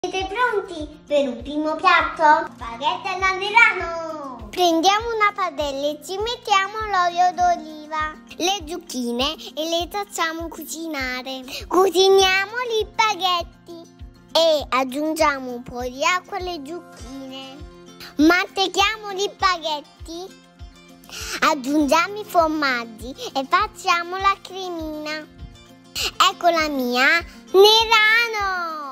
Siete pronti per un primo piatto? Spaghetti all'andirano! Prendiamo una padella e ci mettiamo l'olio d'oliva, le zucchine e le facciamo cucinare. Cuciniamo gli spaghetti e aggiungiamo un po' di acqua alle zucchine. Mantechiamo gli spaghetti, aggiungiamo i formaggi e facciamo la cremina. Ecco la mia Nerano!